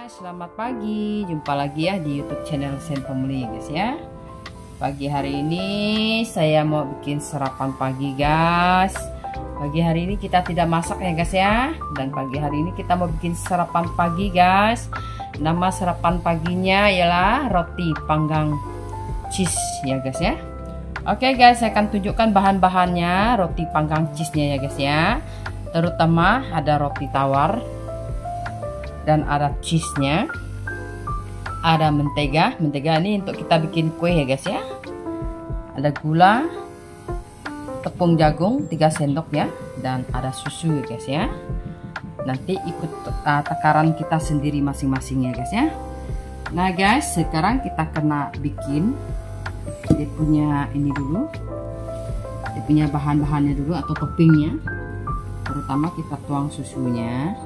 guys, selamat pagi. Jumpa lagi ya di YouTube channel Sen Family guys ya. Pagi hari ini saya mau bikin sarapan pagi guys. Pagi hari ini kita tidak masak ya guys ya. Dan pagi hari ini kita mau bikin sarapan pagi guys. Nama sarapan paginya ialah roti panggang cheese ya guys ya. Oke guys, saya akan tunjukkan bahan-bahannya roti panggang cheese-nya ya guys ya. Terutama ada roti tawar dan ada cheese-nya, ada mentega ini untuk kita bikin kue ya guys ya. Ada gula, tepung jagung 3 sendok ya, dan ada susu ya guys ya. Nanti ikut takaran kita sendiri masing-masing ya guys ya. Nah guys, sekarang kita kena bikin dia punya ini dulu, dia punya bahan-bahannya dulu atau toppingnya. Terutama kita tuang susunya.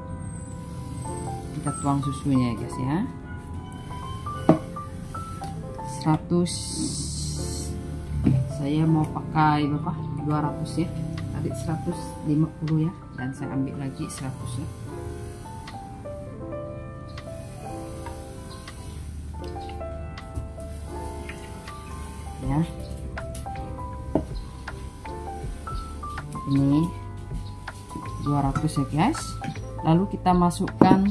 Kita tuang susunya ya guys ya. 100, saya mau pakai berapa? 200 ya. Tadi 150 ya, dan saya ambil lagi 100 ya. Ya. Ini 200 ya guys. Lalu kita masukkan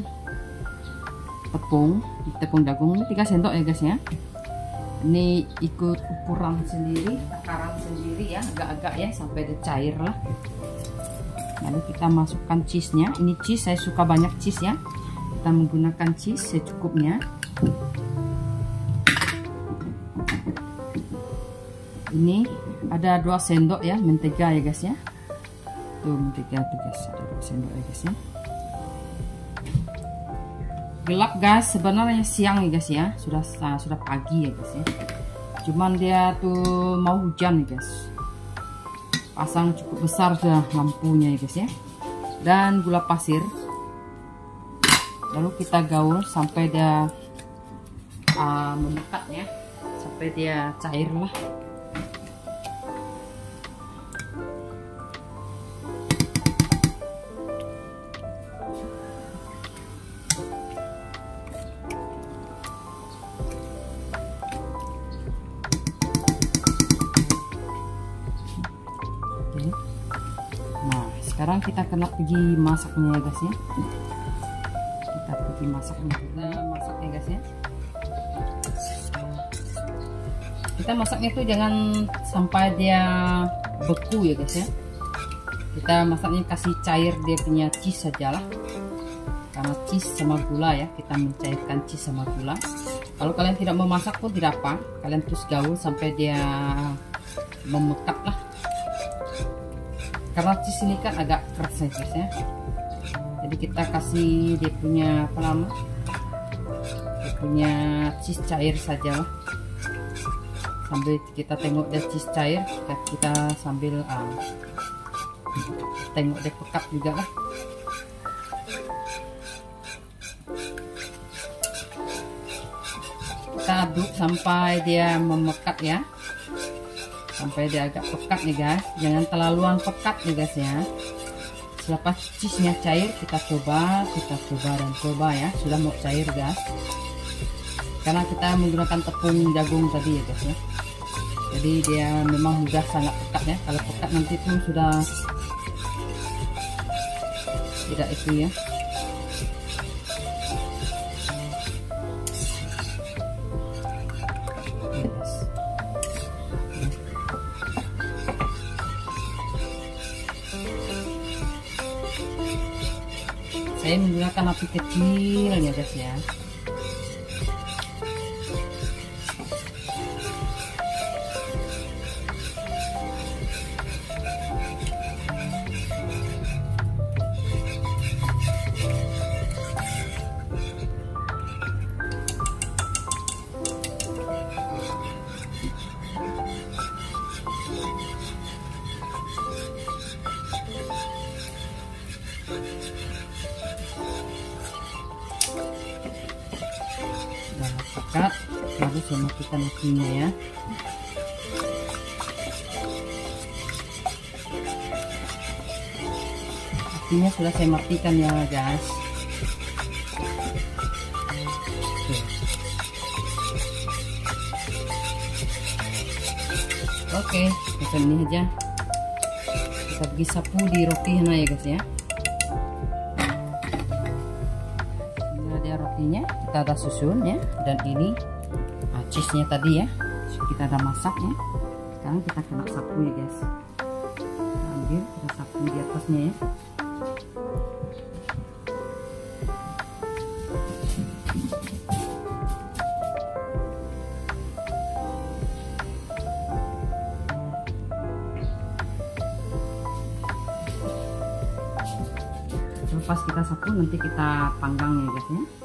tepung jagung ini 3 sendok ya guys ya. Ini ikut ukuran sendiri, takaran sendiri ya, agak-agak ya sampai dia cair lah. Lalu kita masukkan cheese-nya. Ini cheese, saya suka banyak cheese ya. Kita menggunakan cheese secukupnya. Ini ada 2 sendok ya mentega ya guys ya. Tuh mentega tuh guys, ada 2 sendok ya guys ya. Gelap guys, sebenarnya siang ya guys ya, sudah pagi ya guys ya. Cuman dia tuh mau hujan ya guys. Pasang cukup besar sudah lampunya ya guys ya. Dan gula pasir. Lalu kita gaul sampai dia memekat ya, sampai dia cair lah. Nah, sekarang kita kena pergi masaknya ya guys ya. Kita pergi masaknya. Kita masaknya guys ya. Kita masaknya itu jangan sampai dia beku ya guys ya. Kita masaknya kasih cair dia punya cheese saja lah. Karena cheese sama gula ya, kita mencairkan cheese sama gula. Kalau kalian tidak mau masak pun tidak apa, kalian terus gaul sampai dia memekat lah. Karena cheese ini kan agak keras ya guys ya. Jadi kita kasih dia punya apa nama? Dia punya cheese cair saja lah. Sambil kita tengok dia cheese cair, kita sambil tengok dia pekat juga lah. Kita aduk sampai dia memekat ya. Sampai dia agak pekat nih guys, jangan terlaluan pekat nih guys ya. Selepas cheese-nya cair, kita coba dan coba ya. Sudah mau cair guys, karena kita menggunakan tepung jagung tadi ya guys ya. Jadi dia memang sudah sangat pekat ya. Kalau pekat nanti pun sudah tidak itu ya. Saya menggunakan api kecil ya guys ya. Pekat, lalu saya matikan apinya ya. Apinya sudah saya matikan ya guys. Oke, macam ini aja. Kita pergi sapu di roti ya guys ya. Ini ada rotinya, kita ada susun ya. Dan ini cheese-nya tadi ya. Kita ada masak ya. Sekarang kita kena sapu ya guys. Kita ambil, kita sapu di atasnya ya. Pas kita sapu nanti kita panggang ya guys ya.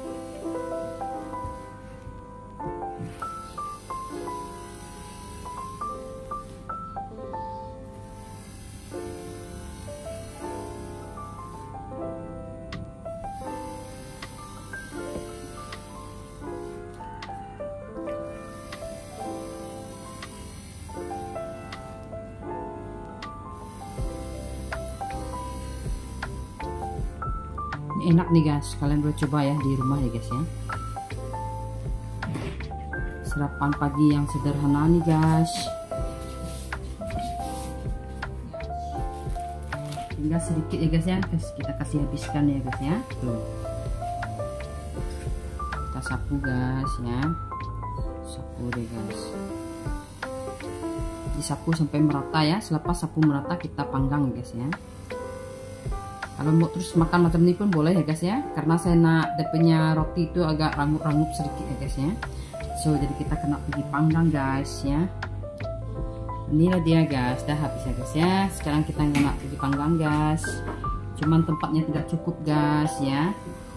Ini enak nih guys, kalian boleh coba ya di rumah ya guys ya. Sarapan pagi yang sederhana nih guys. Tinggal sedikit ya guys ya, kita kasih habiskan ya guys ya. Tuh. Kita sapu guys ya. Sapu deh guys. Disapu sampai merata ya. Selepas sapu merata kita panggang guys ya. Kalau mau terus makan macam ini pun boleh ya guys ya, karena saya nak punya roti itu agak rangup-rangup sedikit ya guys ya. So jadi kita kena pergi panggang guys ya. Inilah dia guys, dah habis ya guys ya. Sekarang kita kena pergi panggang guys. Cuman tempatnya tidak cukup guys ya.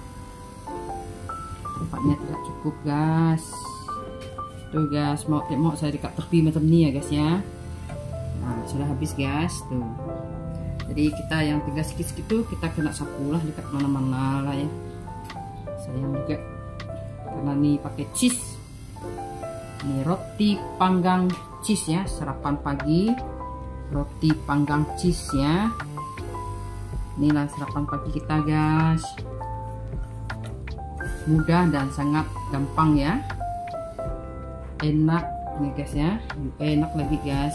Tempatnya tidak cukup guys. Tuh guys, mau saya dekat tepi macam ni ya guys ya. Nah sudah habis guys tuh. Jadi kita yang tinggal sikit-sikit tuh kita kena sapu lah dekat mana-mana lah ya. Sayang juga karena nih pakai cheese. Ini roti panggang cheese ya, sarapan pagi roti panggang cheese ya. Inilah sarapan pagi kita guys. Mudah dan sangat gampang ya. Enak nih guys ya, enak lagi guys.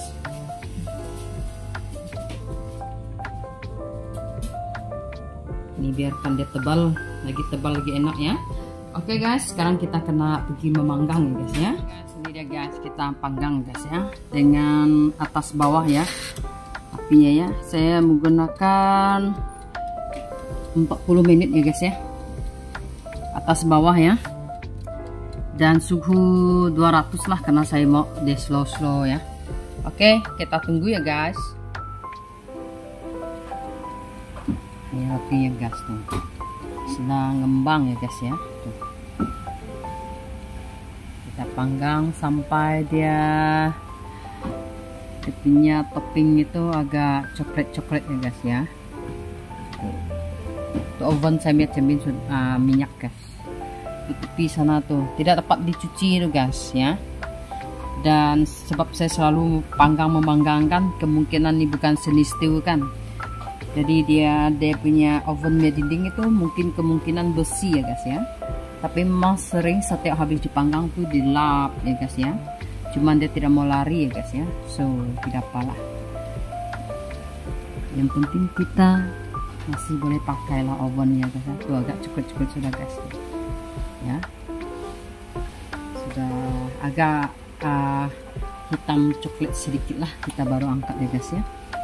Ini biarkan dia tebal, lagi enak ya. Oke guys, sekarang kita kena pergi memanggang ya guys ya. Ini dia guys, kita panggang guys ya, dengan atas bawah ya apinya ya. Saya menggunakan 40 menit ya guys ya, atas bawah ya, dan suhu 200 lah karena saya mau di slow ya. Oke, kita tunggu ya guys. Ini rotinya guys tuh sedang ngembang ya guys ya. Tuh. Kita panggang sampai dia punya topping itu agak coklat ya guys ya. Tuh, oven saya miamin minyak guys di tepi sana tuh, tidak dapat dicuci tuh guys ya. Dan sebab saya selalu memanggangkan, kemungkinan ini bukan seni stew kan. Jadi dia punya oven dinding itu mungkin kemungkinan besi ya guys ya. Tapi memang sering setiap habis dipanggang tuh dilap ya guys ya. Cuman dia tidak mau lari ya guys ya. So tidak apalah. Yang penting kita masih boleh pakailah ovennya guys ya. Tuh agak cukup sudah guys. Ya. Sudah agak hitam coklat sedikit lah, kita baru angkat ya guys ya.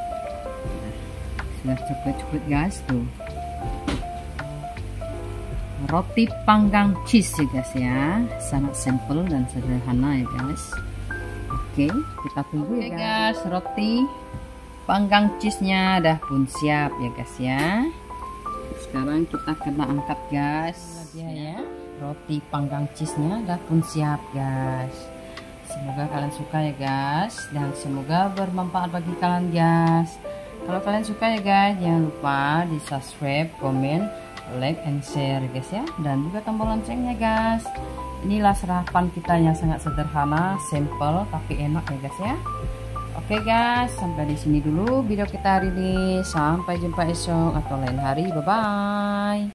Sudah coklat guys tuh. Roti panggang cheese ya guys ya, sangat simple dan sederhana ya guys. Oke, kita tunggu ya guys. Roti panggang cheese-nya dah pun siap ya guys ya. Sekarang kita kena angkat guys ya. Roti panggang cheese-nya dah pun siap guys. Semoga kalian suka ya guys, dan semoga bermanfaat bagi kalian guys. Kalau kalian suka ya guys, jangan lupa di subscribe, komen, like, and share guys ya. Dan juga tombol loncengnya guys. Inilah sarapan kita yang sangat sederhana, simple, tapi enak ya guys ya. Oke guys, sampai di sini dulu video kita hari ini. Sampai jumpa esok atau lain hari. Bye-bye.